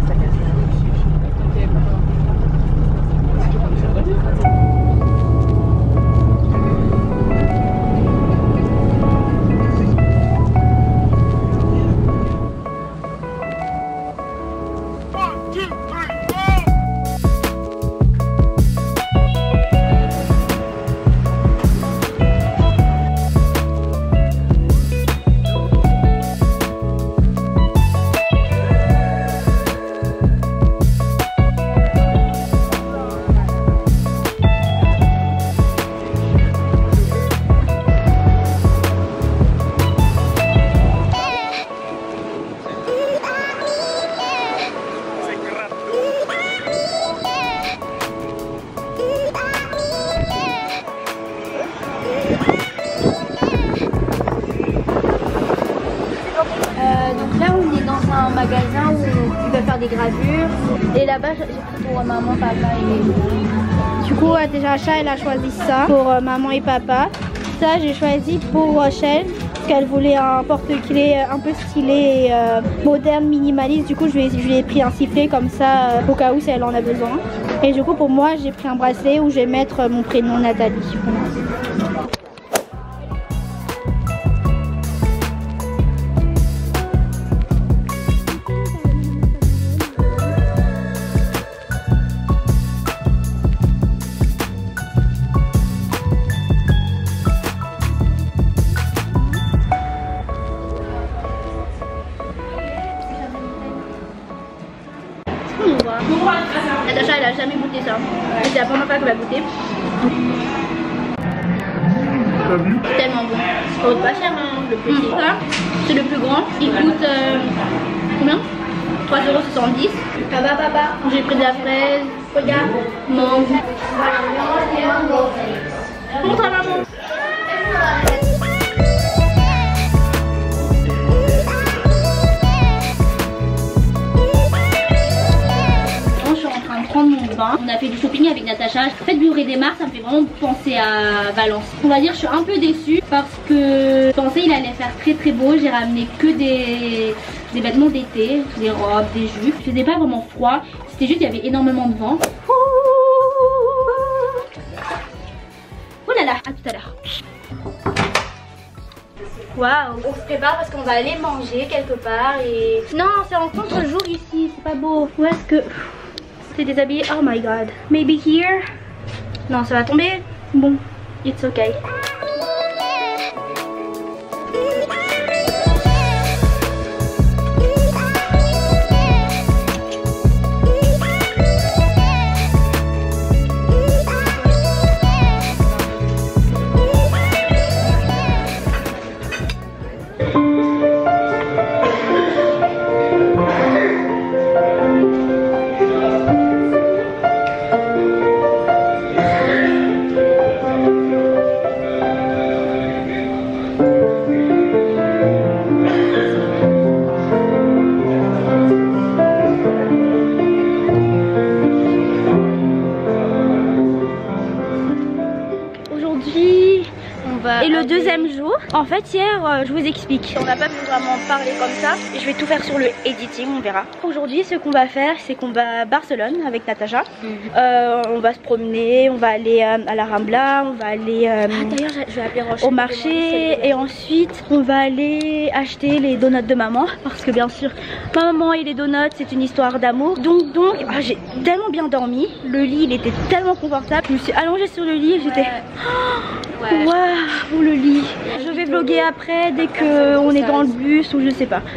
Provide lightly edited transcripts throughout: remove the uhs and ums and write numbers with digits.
Donc là on est dans un magasin où ils peuvent faire des gravures. Et là-bas j'ai pris pour maman, papa et... Du coup Natacha elle a choisi ça pour maman et papa. Ça j'ai choisi pour Rochelle parce qu'elle voulait un porte-clés un peu stylé et moderne, minimaliste. Du coup je lui ai pris un sifflet comme ça au cas où si elle en a besoin. Et du coup pour moi j'ai pris un bracelet où je vais mettre mon prénom Nathalie. Natacha elle a jamais goûté ça. C'est la première fois qu'elle va goûter. Tellement bon. Ça coûte pas cher hein, le petit. Ça c'est le plus grand. Il coûte combien? 3,70 €. Papa, j'ai pris de la fraise. Regarde. Mangue. Montre à maman. Prendre mon bain. On a fait du shopping avec Natacha. En fait, Bureau des Mars, ça me fait vraiment penser à Valence. On va dire, je suis un peu déçue parce que je pensais il allait faire très très beau. J'ai ramené que des vêtements d'été, des robes, des jupes. Il faisait pas vraiment froid. C'était juste, il y avait énormément de vent. Oh là là, à tout à l'heure. Waouh, on se prépare parce qu'on va aller manger quelque part et... Non, c'est en contre-jour ici, c'est pas beau. Où est-ce que... C'est déshabillé, oh my god. Maybe here. Non, ça va tomber. Bon, it's okay. Et le deuxième jour, en fait hier je vous explique, on n'a pas pu vraiment parler comme ça et je vais tout faire sur le editing, on verra. Aujourd'hui ce qu'on va faire c'est qu'on va à Barcelone avec Natacha. On va se promener, on va aller à la Rambla, on va aller d'ailleurs je vais appeler Roche au marché et ensuite on va aller acheter les donuts de maman parce que bien sûr ma maman et les donuts c'est une histoire d'amour. Donc j'ai tellement bien dormi, le lit il était tellement confortable, je me suis allongée sur le lit et j'étais waouh le lit. Je vais vlogger après dès qu'on est dans le bus ou je sais pas.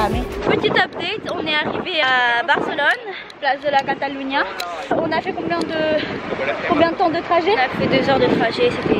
mais... Petit update, on est arrivé à Barcelone, place de la Catalunya. On a fait combien de temps de trajet? On a fait 2 heures de trajet, c'était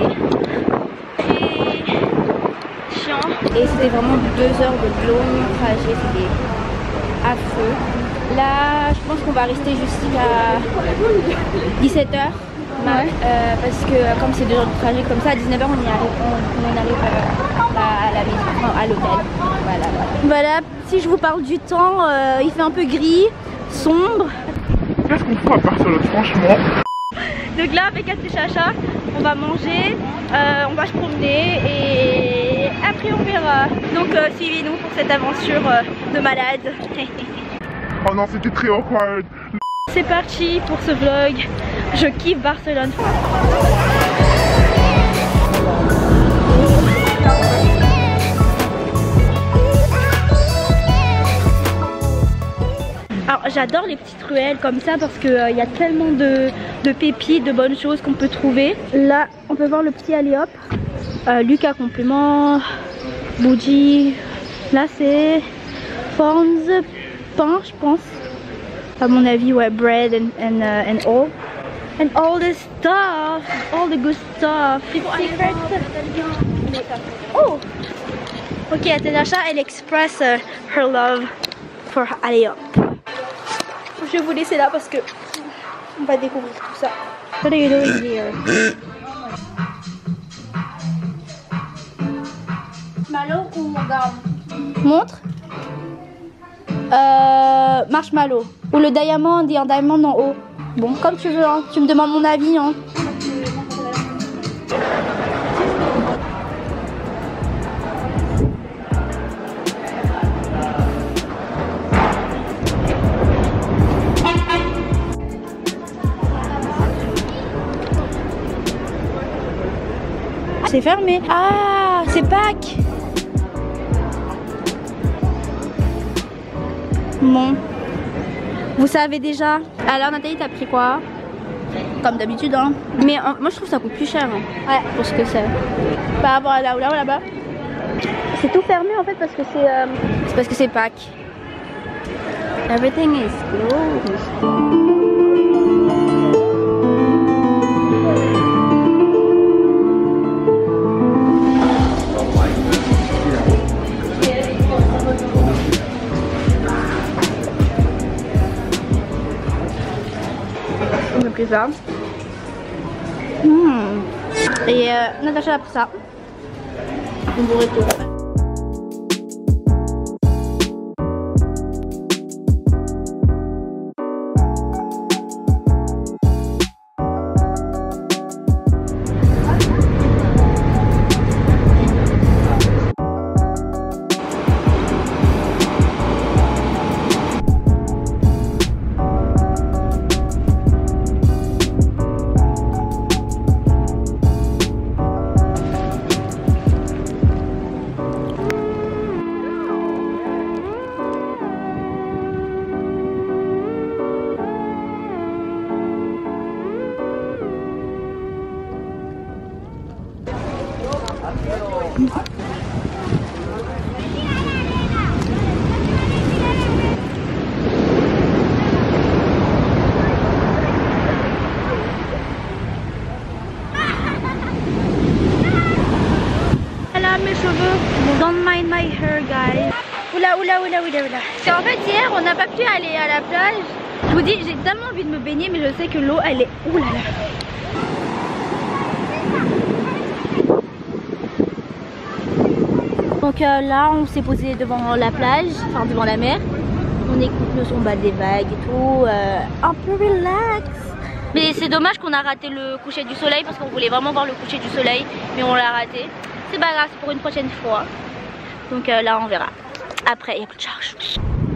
chiant. Et c'était vraiment 2 heures de long trajet, c'était affreux. Là, je pense qu'on va rester jusqu'à 17h. Ouais. Parce que comme c'est 2 heures de trajet comme ça, à 19h on arrive à la maison, enfin, à l'hôtel. Voilà, si je vous parle du temps, il fait un peu gris, sombre. Qu'est-ce qu'on fait à Barcelone, franchement? Donc là avec Kat et Chacha, on va manger, on va se promener et après on verra. Donc suivez-nous pour cette aventure de malade. Oh non, c'était très awkward. C'est parti pour ce vlog. Je kiffe Barcelone. Alors j'adore les petites ruelles comme ça parce qu'il y a tellement de pépites, de bonnes choses qu'on peut trouver. Là on peut voir le petit Aliop, Lucas complément, bougie. Là c'est Forns pain je pense. À mon avis ouais, bread and all the stuff, all the good stuff. Oh ok, Atalasha elle express her love for Aliop. Je vais vous laisser là parce que on va découvrir tout ça. What are you doing here? Marshmallow ou gomme? Montre. Marshmallow. Ou le diamond, il y a un diamond en haut. Bon, comme tu veux, hein. Tu me demandes mon avis. Hein. C'est fermé. Ah, c'est Pâques. Bon. Vous savez déjà. Alors Nathalie, t'as pris quoi? Comme d'habitude, hein. Mais moi je trouve que ça coûte plus cher. Hein. Ouais. Pour ce que c'est. Par rapport à là ou là-bas. C'est tout fermé en fait parce que c'est... C'est parce que c'est Pâques. Everything is closed. On a pris ça. Et Natacha a pris ça. On bourrait tout. Mes cheveux, don't mind my hair guys. Oula. C'est en fait hier on n'a pas pu aller à la plage. Je vous dis j'ai tellement envie de me baigner mais je sais que l'eau elle est... Oulala. Donc là on s'est posé devant la plage, enfin devant la mer. On écoute le son des vagues et tout, un peu relax. Mais c'est dommage qu'on a raté le coucher du soleil parce qu'on voulait vraiment voir le coucher du soleil mais on l'a raté. C'est pas grave, c'est pour une prochaine fois. Donc là on verra. Après il n'y a plus de charge.